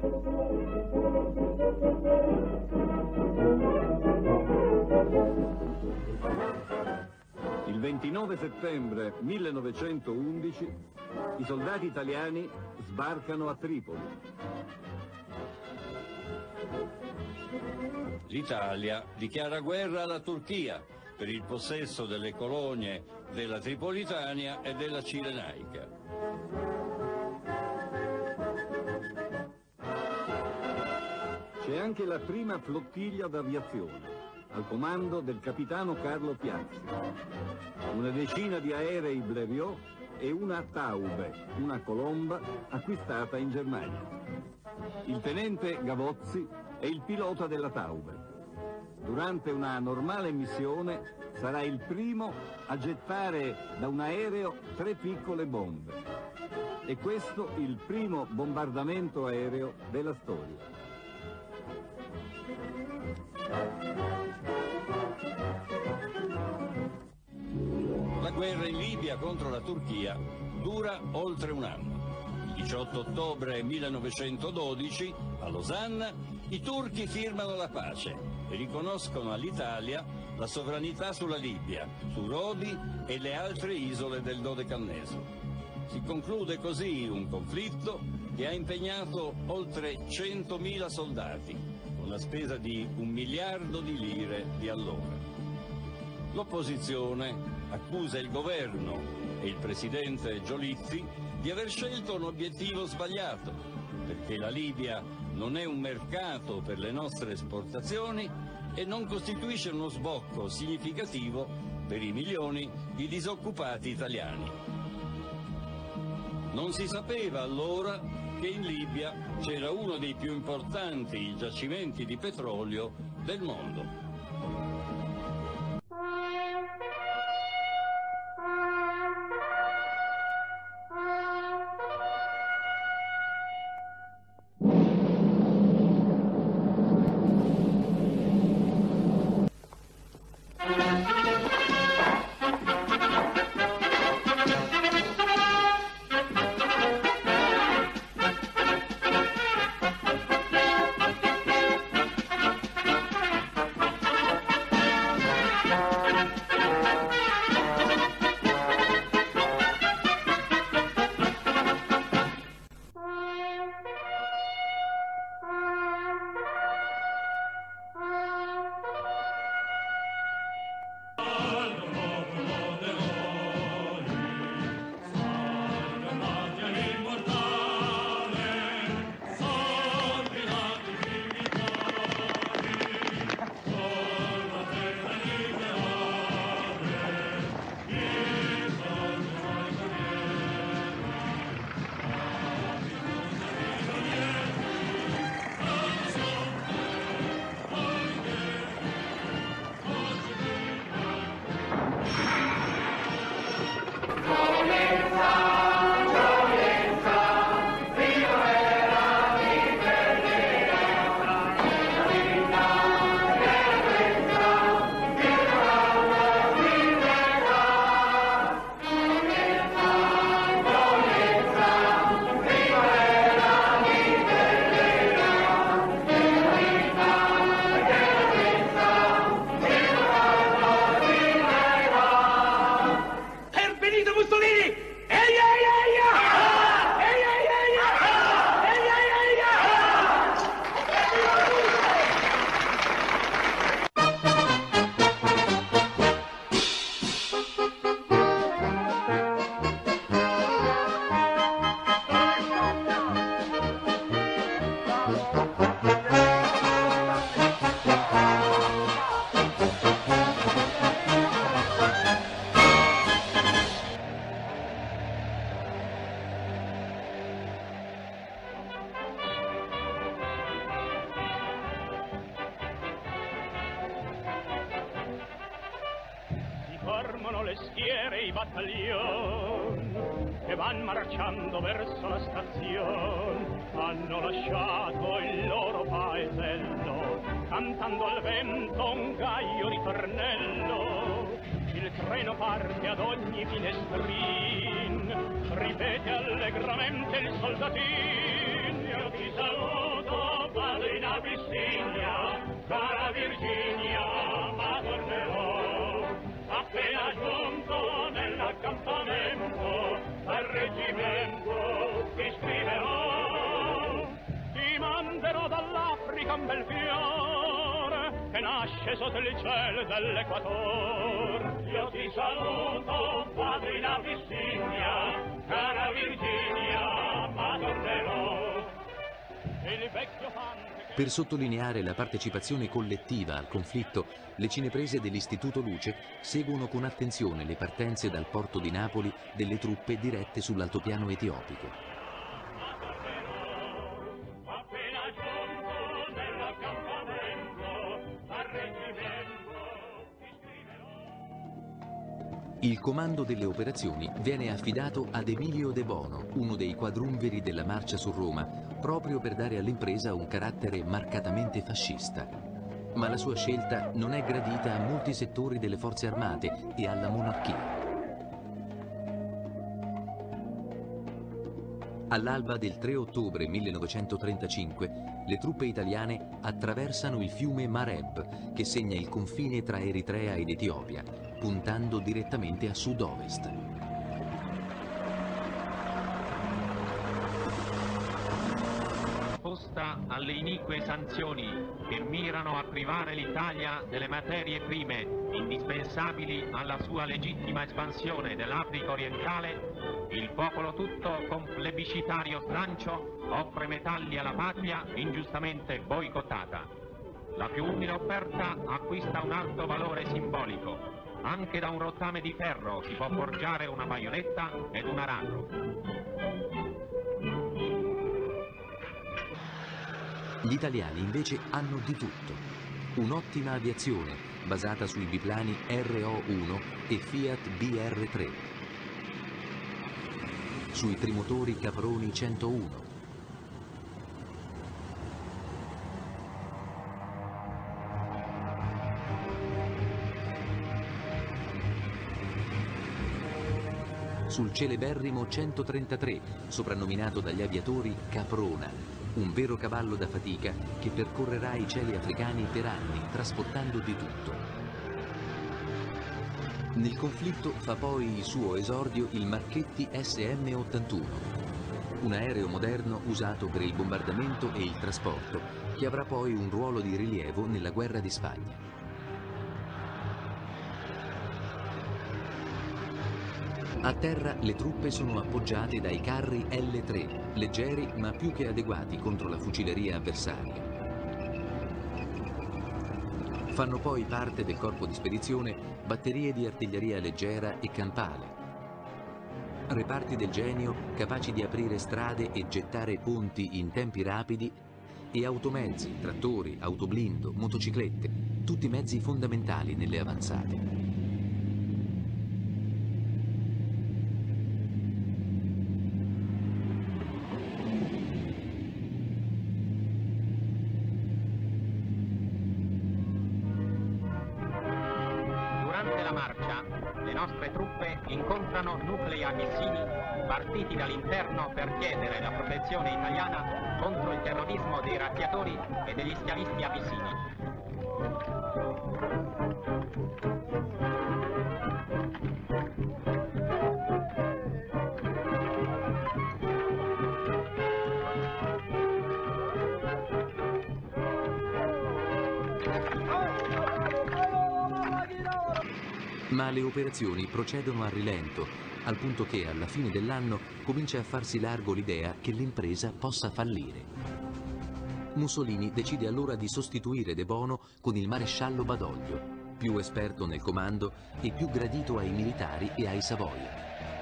Il 29 settembre 1911 i soldati italiani sbarcano a Tripoli. L'Italia dichiara guerra alla Turchia per il possesso delle colonie della Tripolitania e della Cirenaica. C'è anche la prima flottiglia d'aviazione, al comando del capitano Carlo Piazzi. Una decina di aerei Blériot e una Taube, una colomba acquistata in Germania. Il tenente Gavozzi è il pilota della Taube. Durante una normale missione sarà il primo a gettare da un aereo 3 piccole bombe. E questo il primo bombardamento aereo della storia. La guerra in Libia contro la Turchia dura oltre un anno. Il 18 ottobre 1912, a Losanna, i turchi firmano la pace e riconoscono all'Italia la sovranità sulla Libia, su Rodi e le altre isole del Dodecanneso. Si conclude così un conflitto che ha impegnato oltre 100.000 soldati, con la spesa di 1 miliardo di lire di allora. L'opposizione accusa il governo e il presidente Giolitti di aver scelto un obiettivo sbagliato, perché la Libia non è un mercato per le nostre esportazioni e non costituisce uno sbocco significativo per i milioni di disoccupati italiani. Non si sapeva allora che in Libia c'era uno dei più importanti giacimenti di petrolio del mondo. formano le schiere, i battaglioni che van marciando verso la stazione. Hanno lasciato il loro paesello cantando al vento un gaio ritornello. Il treno parte ad ogni finestrin, ripete allegramente il soldatin: io ti saluto un bel fiore che nasce sotto il cielo dell'Equator. Io ti saluto, padrina Abissinia, cara Virginia, ma tornerò. Il vecchio fante. Per sottolineare la partecipazione collettiva al conflitto, le cineprese dell'Istituto Luce seguono con attenzione le partenze dal porto di Napoli delle truppe dirette sull'altopiano etiopico. Il comando delle operazioni viene affidato ad Emilio De Bono, uno dei quadrumviri della marcia su Roma, proprio per dare all'impresa un carattere marcatamente fascista. Ma la sua scelta non è gradita a molti settori delle forze armate e alla monarchia. All'alba del 3 ottobre 1935, le truppe italiane attraversano il fiume Mareb, che segna il confine tra Eritrea ed Etiopia, puntando direttamente a sud-ovest. Opposta alle inique sanzioni che mirano a privare l'Italia delle materie prime indispensabili alla sua legittima espansione dell'Africa orientale, il popolo tutto con plebiscitario slancio offre metalli alla patria ingiustamente boicottata. La più umile offerta acquista un alto valore simbolico. Anche da un rottame di ferro si può forgiare una baionetta ed un aratro. Gli italiani invece hanno di tutto. Un'ottima aviazione basata sui biplani RO-1 e Fiat BR-3, sui trimotori Caproni 101, sul celeberrimo 133, soprannominato dagli aviatori Caprona, un vero cavallo da fatica che percorrerà i cieli africani per anni, trasportando di tutto. Nel conflitto fa poi il suo esordio il Marchetti SM-81, un aereo moderno usato per il bombardamento e il trasporto, che avrà poi un ruolo di rilievo nella guerra di Spagna. A terra le truppe sono appoggiate dai carri L3, leggeri ma più che adeguati contro la fucileria avversaria. Fanno poi parte del corpo di spedizione batterie di artiglieria leggera e campale, reparti del Genio capaci di aprire strade e gettare ponti in tempi rapidi e automezzi, trattori, autoblindo, motociclette, tutti mezzi fondamentali nelle avanzate. Incontrano nuclei abissini partiti dall'interno per chiedere la protezione italiana contro il terrorismo dei razziatori e degli schiavisti abissini. Ma le operazioni procedono a rilento, al punto che alla fine dell'anno comincia a farsi largo l'idea che l'impresa possa fallire. Mussolini decide allora di sostituire De Bono con il maresciallo Badoglio, più esperto nel comando e più gradito ai militari e ai Savoia.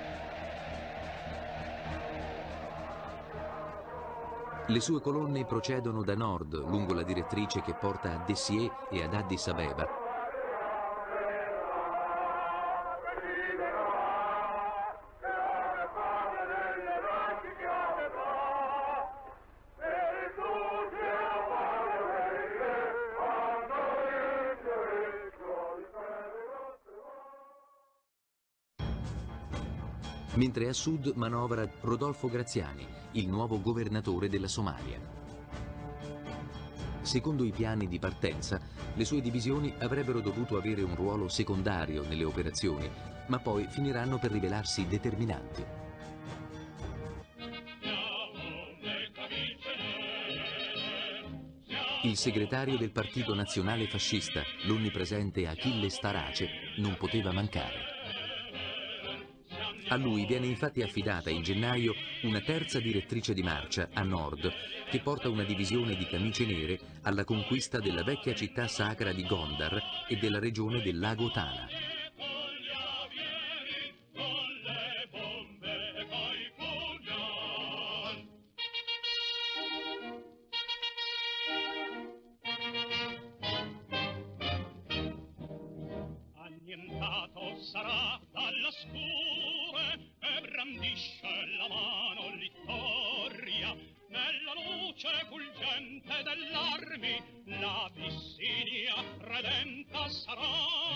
Le sue colonne procedono da nord lungo la direttrice che porta a Dessié e ad Addis Abeba. Mentre a sud manovra Rodolfo Graziani, il nuovo governatore della Somalia. Secondo i piani di partenza, le sue divisioni avrebbero dovuto avere un ruolo secondario nelle operazioni, ma poi finiranno per rivelarsi determinanti. Il segretario del Partito Nazionale Fascista, l'onnipresente Achille Starace, non poteva mancare. A lui viene infatti affidata in gennaio una terza direttrice di marcia a nord che porta una divisione di camicie nere alla conquista della vecchia città sacra di Gondar e della regione del lago Tana. Annientato sarà dalla scure e brandisce la mano Littoria, nella luce fulgente dell'armi l'Abissinia redenta sarà.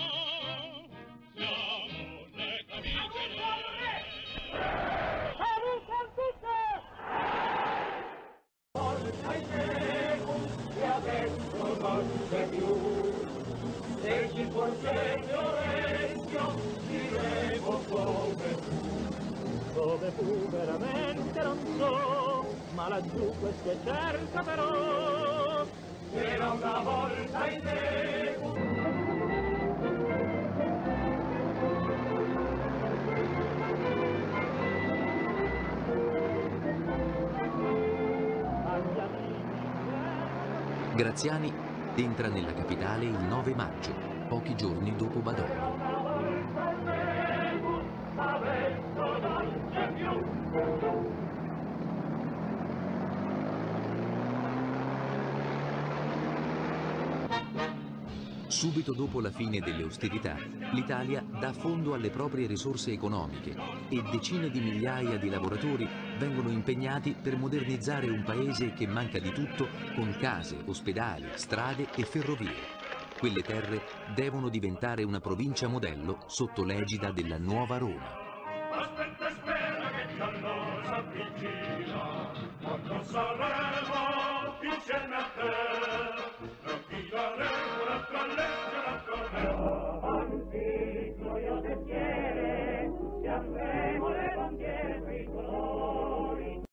Siamo le camicie nere. Porta i secoli e adesso non c'è più. Se ci fosse Fiorentio, diremo come fu. Dove fu veramente non so, ma laggiù questo è certo però. Era una volta in tempo. Graziani entra nella capitale il 9 maggio, pochi giorni dopo Badoglio. Subito dopo la fine delle ostilità, l'Italia dà fondo alle proprie risorse economiche e decine di migliaia di lavoratori vengono impegnati per modernizzare un paese che manca di tutto, con case, ospedali, strade e ferrovie. Quelle terre devono diventare una provincia modello sotto l'egida della nuova Roma. Aspetta e spera che il giorno s'avvicina, quando saremo insieme a te.